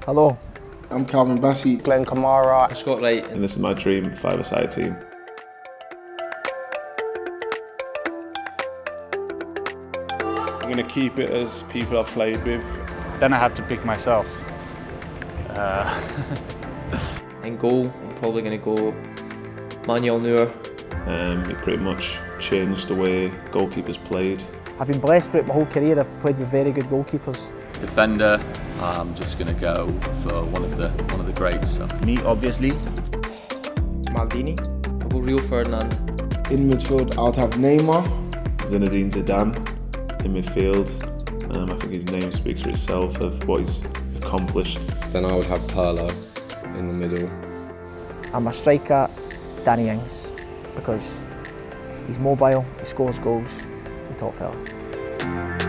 Hello. I'm Calvin Bassey. Glenn Kamara. Scott Wright. And this is my dream five-a-side team. I'm going to keep it as people I've played with. Then I have to pick myself. In goal, I'm probably going to go Manuel Neuer. It pretty much changed the way goalkeepers played. I've been blessed throughout my whole career. I've played with very good goalkeepers. Defender, I'm just going to go for one of the greats. Me, obviously. Maldini. I'll go Rio Ferdinand. In midfield, I would have Neymar. Zinedine Zidane in midfield. I think his name speaks for itself of what he's accomplished. Then I would have Pirlo in the middle. I'm a striker, Danny Ings, because he's mobile, he scores goals, he's a top fella.